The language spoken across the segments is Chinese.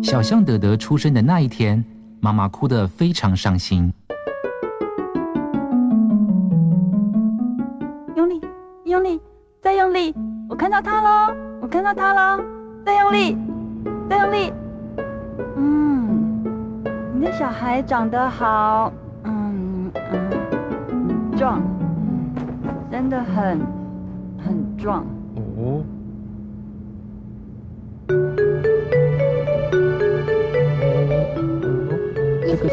小象德德出生的那一天，妈妈哭得非常伤心。 用力，用力，再用力！我看到它喽，我看到它喽！再用力，再用力！你的小孩长得好，壮，真的很壮。 哦。这个，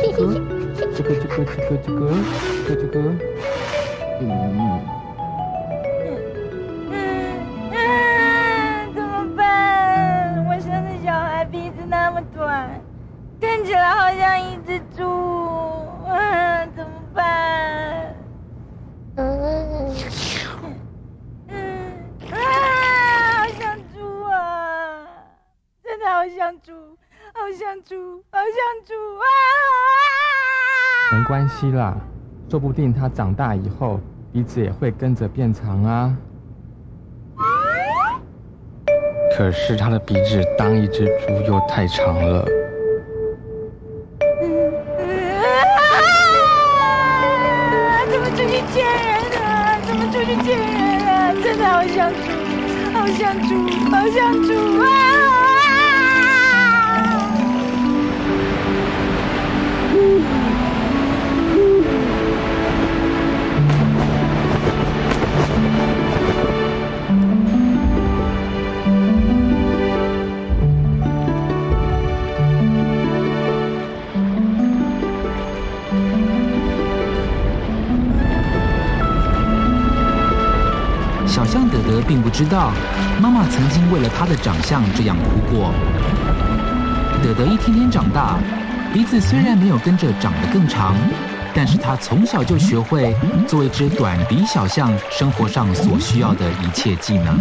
怎么办？我生的小孩鼻子那么短，看起来好像一只猪，怎么办？好像猪啊！真的好像猪，好像猪，好像猪啊！ 没关系啦，说不定他长大以后鼻子也会跟着变长啊。可是他的鼻子当一只猪又太长了。 怎么出去见人啊？怎么出去见人啊？真的好像猪，好像猪，好像猪啊！ 小象德德并不知道，妈妈曾经为了他的长相这样哭过。德德一天天长大，鼻子虽然没有跟着长得更长，但是他从小就学会做一只短鼻小象生活上所需要的一切技能。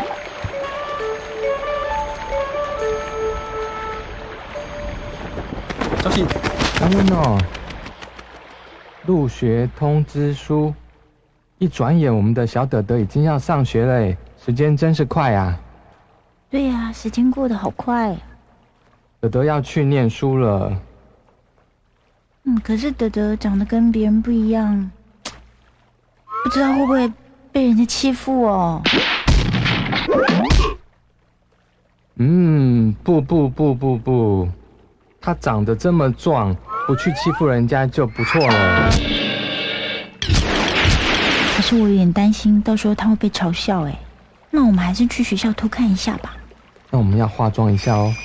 消息，刚问哦，入学通知书。一转眼，我们的小德德已经要上学了，时间真是快啊！ 对呀，时间过得好快啊。 德德要去念书了。 可是德德长得跟别人不一样，不知道会不会被人家欺负哦。 不，他长得这么壮，不去欺负人家就不错了。 可是我有点担心，到时候他会被嘲笑哎。那我们还是去学校偷看一下吧。 那我们要化妆一下哦。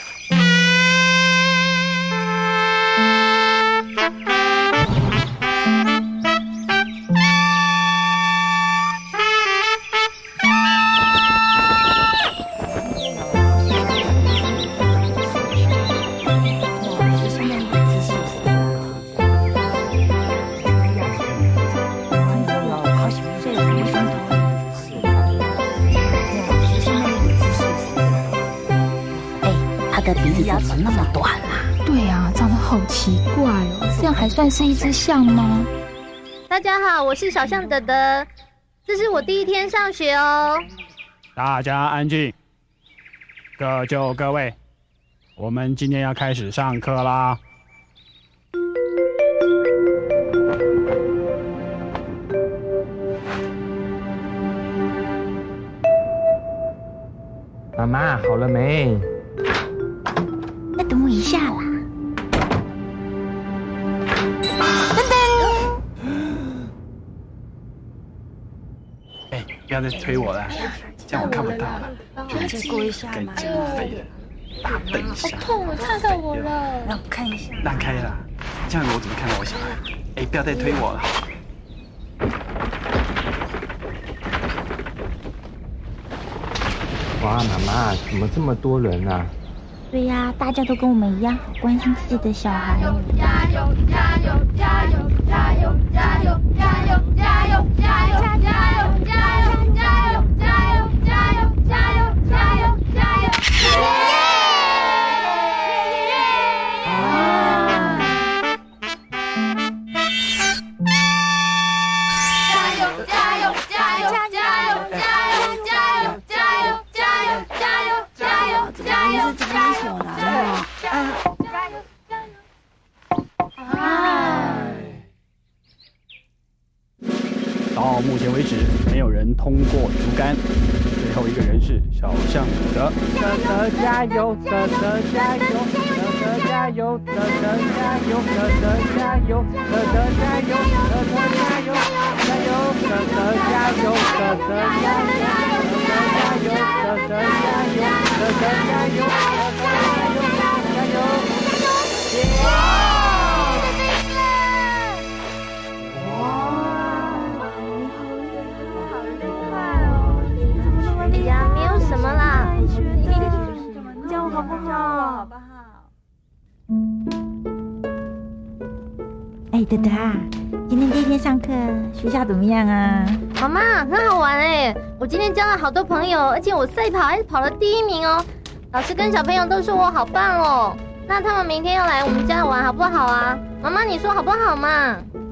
鼻子怎么那么短啊？ 对啊，长得好奇怪哦，这样还算是一只象吗？ 大家好，我是小象德德，这是我第一天上学哦。 大家安静，各就各位，我们今天要开始上课啦。 妈妈，好了没？ 再等我一下啦。 不要再推我了，这样我看不到了。 借过一下嘛。 废了，大笨象。 好痛，烫到我了。 让我看一下。 让开啦，这样我怎么看到我小孩？不要再推我了。 哇，妈妈，怎么这么多人啊？ 对呀，大家都跟我们一样，好关心自己的小孩。 加油！加油！加油！加油！加油！加油！加油！加油！加油！加油！加油！加油！加油！加油！加油！加油！加油！加到目前为止，没有人通过竹竿。最后一个人是小象德。 德德加油！德德加油！德德加油！德德加油！德德加油！德德加油！德德加油！加油！德德加油！德德加油！加油！德德加油！德德加油！加油！ 哎呀，没有什么啦。 这样好不好？哎，德德啊，今天第一天上课，学校怎么样啊？ 妈妈，很好玩哎！我今天交了好多朋友，而且我赛跑还跑了第1名哦。老师跟小朋友都说我好棒哦。那他们明天要来我们家玩好不好啊？妈妈，你说好不好嘛？